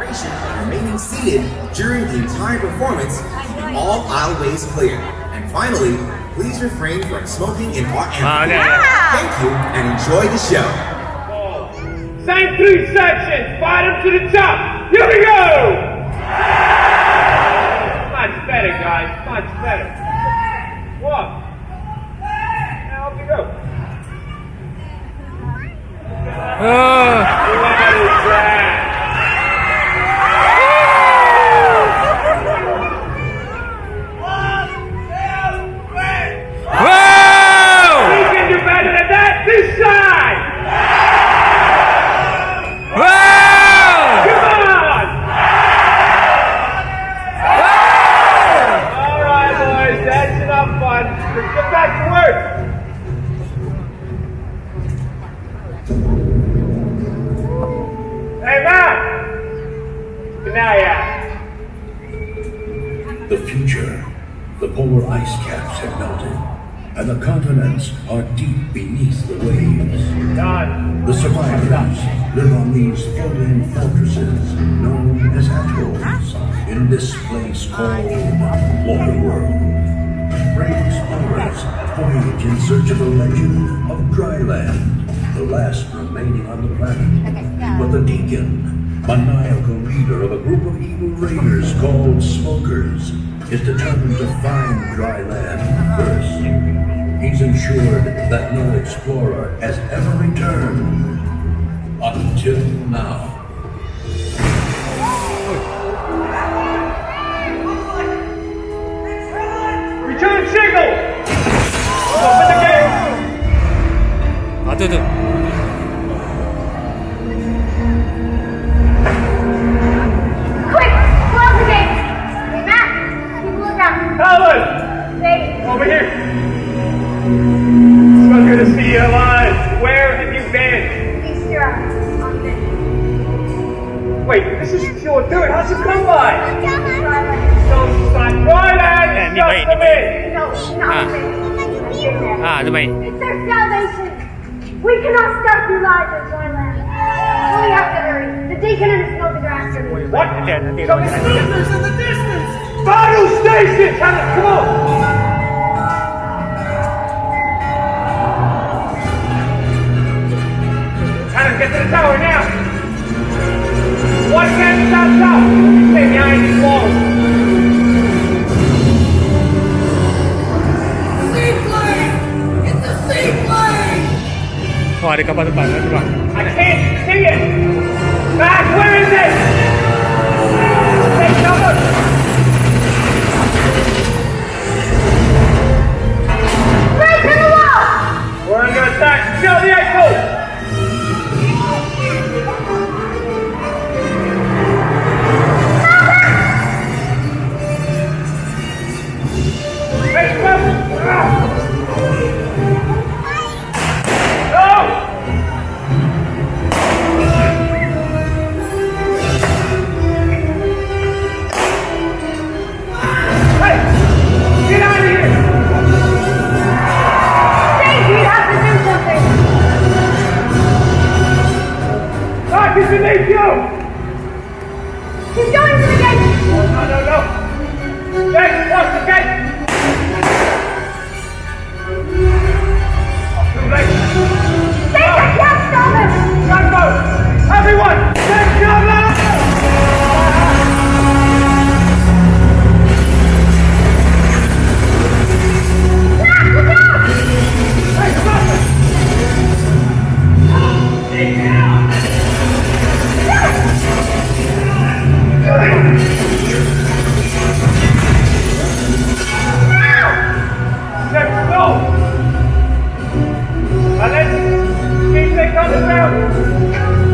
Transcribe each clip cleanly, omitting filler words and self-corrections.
duration of remaining seated during the entire performance, keeping all aisleways clear. And finally, please refrain from smoking in our amphitheater. Thank you and enjoy the show. Same 3 sections, bottom to the top. Here we go! Much better, guys, much better. Walk. Now off you go. What is that? We can do better than that this side! Come on! Alright boys, that's enough fun. Let's get back to work. Hey Matt! Good night, The future. The polar ice caps have melted, and the continents are deep beneath the waves. Done. The survivors live on these floating fortresses known as atolls in this place called Waterworld. Brave explorers voyage in search of the legend of Dryland, the last remaining on the planet. But the Deacon, maniacal leader of a group of evil raiders called Smokers, is determined to find Dryland first. He's ensured that no explorer has ever returned until now. Return signal! Open the gate! Quick! Close the gate! Hey, Matt! Keep a lookout! Helen! Hey! Over here! So good to see you alive. Where have you been? East Europe. On the Wait, this is your third. How's it come by? Dryland. So it's not Dryland! Như vậy, Just như a vậy. minute. No, not there. Như vậy. It's their salvation. We cannot stop your lives in Dryland. So we have to hurry. The Deacon and his noble draster. What? Okay, So it's sisters in the distance! Battle station! Helen, come on! Helen, get to the tower now! One can stop south! Stay behind these walls! Wah, ada kapal depan, ada depan. I can't see it! Matt, where is it? Take cover! Break in the wall! We're under attack! Kill the echo! Hey, get out of here! Dave, you have to do something! Marcus, we need you! He's going to the gate! No. Jake, watch the gate! Too late. Dave, I can't stop him! Gunboat! Everyone, take cover! Matt, look out! Hey, stop it! Take down! Let's go! Now let's see if they come down.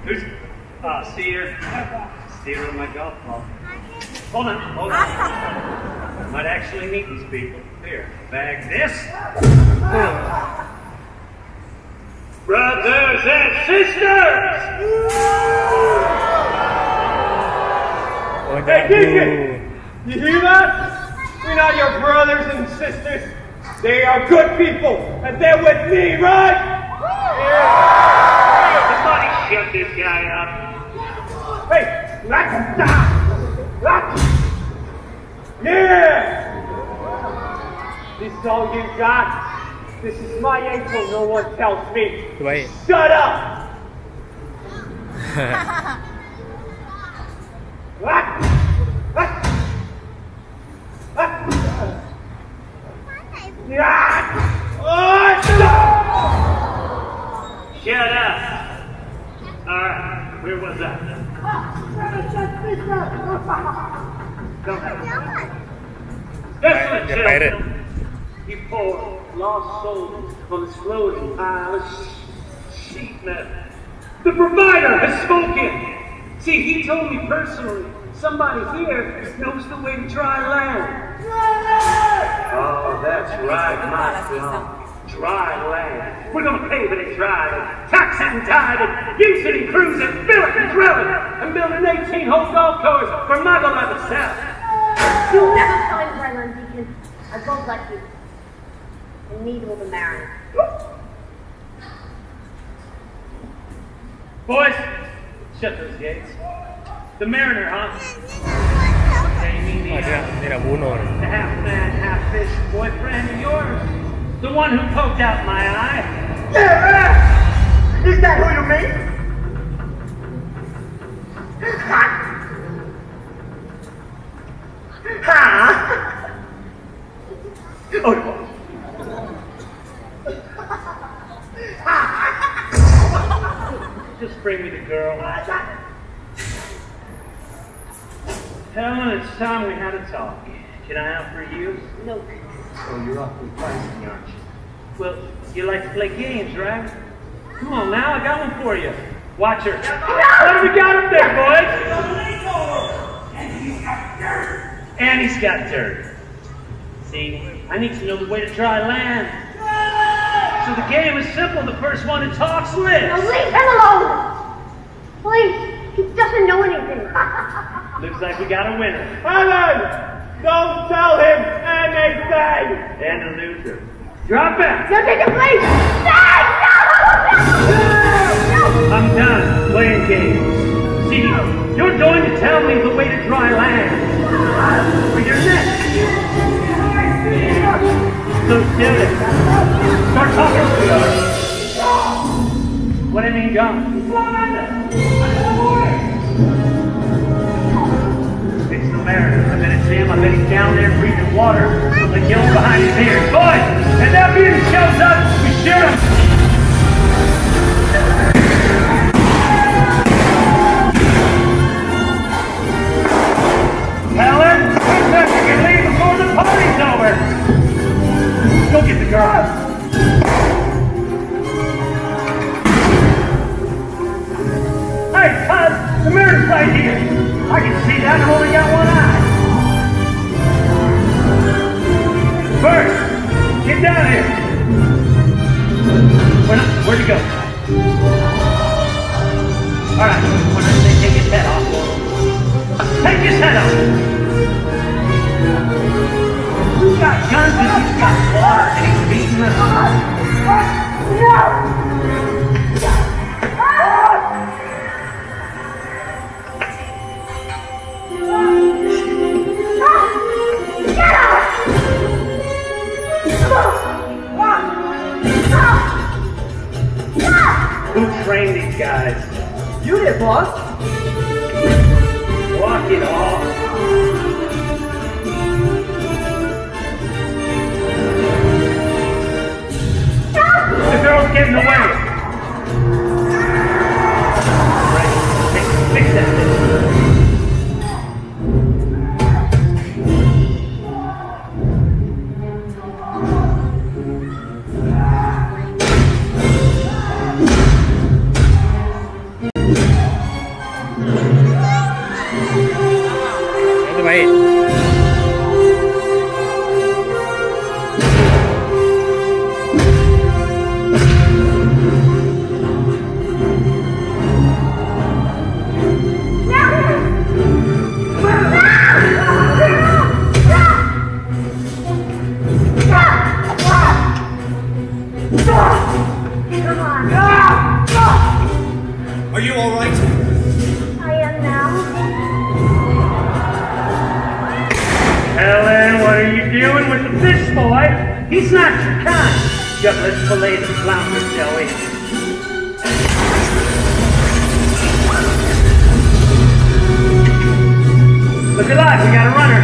Who's Steer? Steer on my golf ball. Hold on. I might actually meet these people. Here, bag this. Brothers and sisters! Hey, Deacon! You hear that? We're not your brothers and sisters. They are good people, and they're with me, right? Yeah. Somebody shut this guy up. Hey, yeah! This is all you got? This is my ankle, no one tells me. Wait. Shut up! Shut up! Alright, where was that? Desolate children, you poor lost souls on this floating pile of sheet metal. The provider has spoken! See, he told me personally, somebody here knows the way to dry land. Oh, that's right, my son. Dry land. We're gonna pave it and drive it, tax it and tide it, use it and cruise it, fill it and drill it, and build an 18-hole golf course for Mother Level South. You'll never find dry land, Deacon. I won't let you. And neither will the Mariner. Boys, shut those gates. The Mariner, huh? Đây là bố nồi. The half-man, half-fish boyfriend of yours. The one who poked out my eye. Yeah! Is that who you mean? Oh, just bring me the girl. Helen, it's time we had a talk. Can I offer you? No. Oh, you're awfully feisty, aren't you? Well, you like to play games, right? Come on now, I got one for you. Watch her. What have we got up there, boys? And he's got dirt. See, I need to know the way to dry land. So the game is simple. The first one who talks lives. Now leave him alone! Please, he doesn't know anything. Looks like we got a winner. Helen! Don't tell him anything! And a loser. Drop it! No, take it, please! No! I'm done playing games. See, you're going to tell me the way to dry land. For your next. So do it. Start talking to us. What do you mean, John? It's the Mariner. I bet it's him. I bet he's down there breathing water from the gills behind his ears. Boys, if that beauty shows up, we shoot him. Helen, princess, you can leave before the party's over. Go get the girl. Hey, cuz, the mirror's right here. I can see that. I've only got one eye. First, get down here. Where'd you go? All right, when I say take his head off, take his head off. Who's got guns and he's got water and he's beating us? No! Who trained these guys? You did, boss. Walk it off. The girl's getting away. Right. Fix that thing. He's not your kind. Just let's fillet the flounder, shall we? Look alive, we got a runner.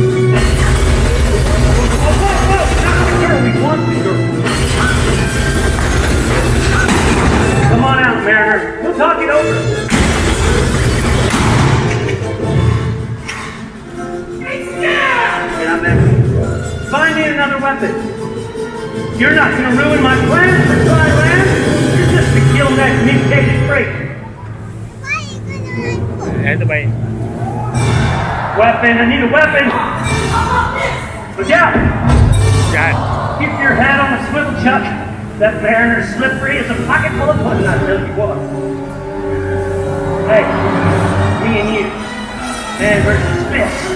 Whoa, we want Peter. Come on out, Mariner. We'll talk it over. Get out there. Find me another weapon. You're not going to ruin my plans for dry land. You're just to kill that mutated freight. Weapon, I need a weapon. Look out. Keep your head on the swivel, Chuck. That Mariner's slippery as a pocket full of pudding, I tell you what. Hey, me and you. Man versus fist.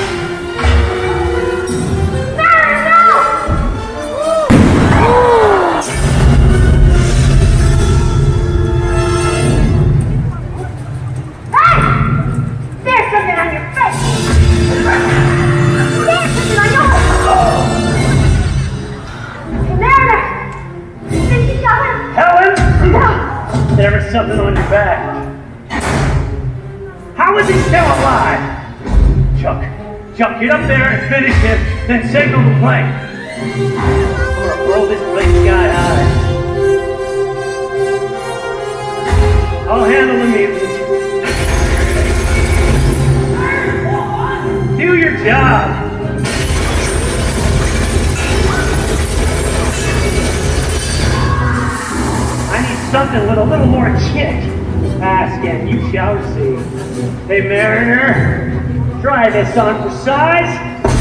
There was something on your back. How is he still alive? Chuck, get up there and finish him, then signal the plane. I'm gonna throw this place sky high. I'll handle the mutants. Do your job. Something with a little more kick. Ask and you shall see. Hey, Mariner, try this on for size.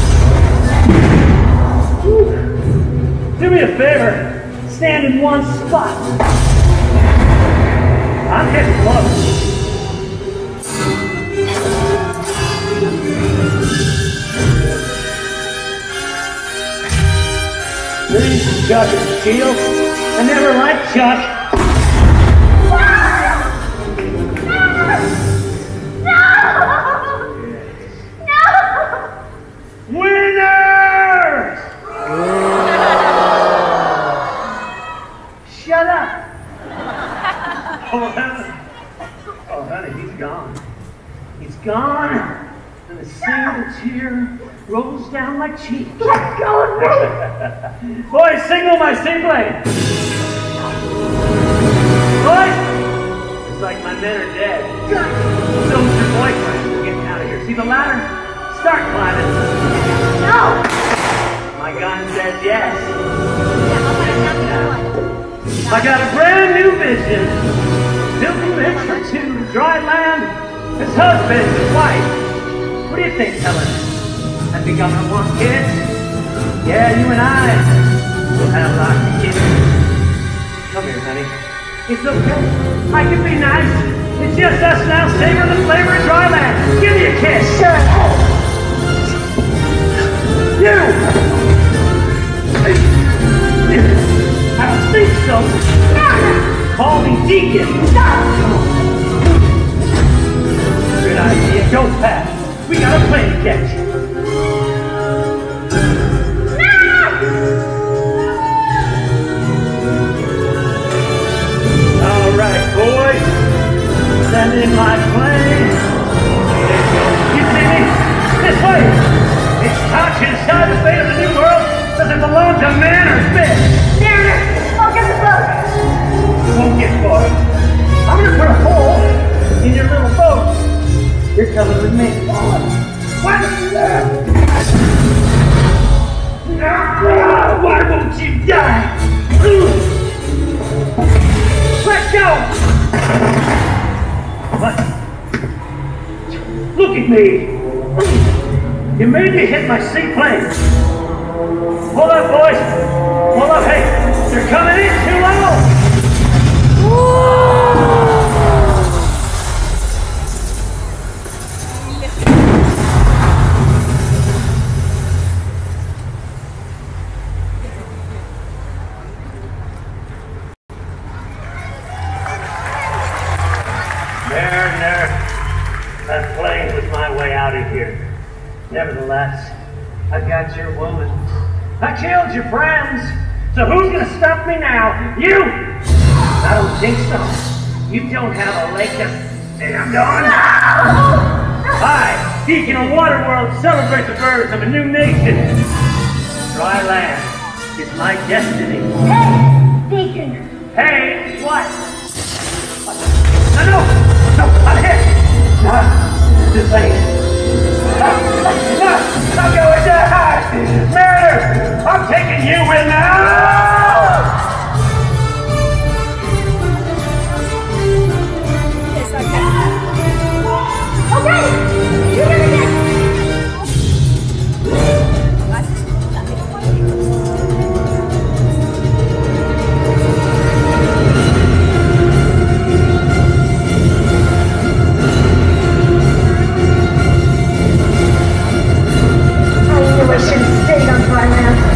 Do me a favor, stand in one spot. I'm getting close. This is Chuck's shield. I never liked Chuck. Shut up! Oh, honey, he's gone. He's gone, and a single tear rolls down my cheek. Let go of me! Boys, signal my seaplane! Boys! It's like my men are dead. So's your boyfriend. We're getting out of here. See the ladder? Start climbing. No! My gun says yes. I got a brand new vision. Filthy rich for two, dry land, his husband, his wife. What do you think, Helen? I think I'm gonna want kids. Yeah, you and I will have lots of kids. Come here, honey. It's okay. I can be nice. It's just us now, savoring the flavor of dry land. Give me a kiss. Sure. You! I don't think so. No. Call me Deacon. Stop. Good idea. Go fast. We got a plane to catch. No. All right, boys. Send in my plane. You see me? This way. It's touch inside the fate of the new world. Does it belong to man or fish? Mariner, I'll get the boat. You won't get far. I'm gonna put a hole in your little boat. You're coming with me. What? Why won't you die? Let go! What? Look at me. You made me hit my seaplane. Hold up, boys. Hold up, hey. They're coming in too low. Mariner, that plane was my way out of here. Nevertheless, I got your woman. I killed your friends. So who's gonna stop me now? You? I don't think so. You don't have a leg to stand on. I, Deacon of Waterworld, celebrate the birth of a new nation. Dry land is my destiny. Hey, Deacon. Hey, what? No, I'm here. This place. I'm going to hide. Mariner, I'm taking you with now. Okay, you're gonna get. I should have stayed on dry land.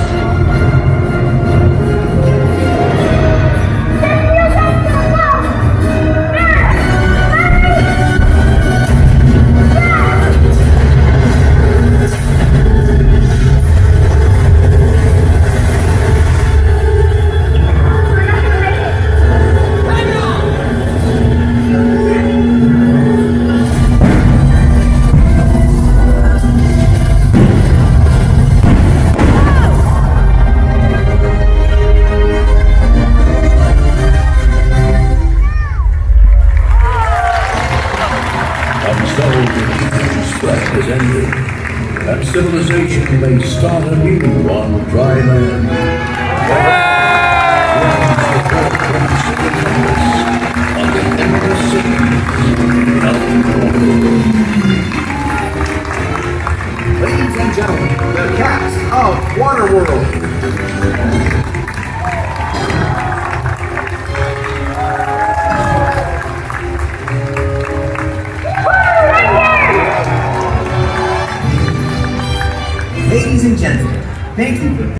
And civilization may start anew on dry land. On the endless seas of Ladies and gentlemen, the cast of Waterworld. Ladies and gentlemen, thank you for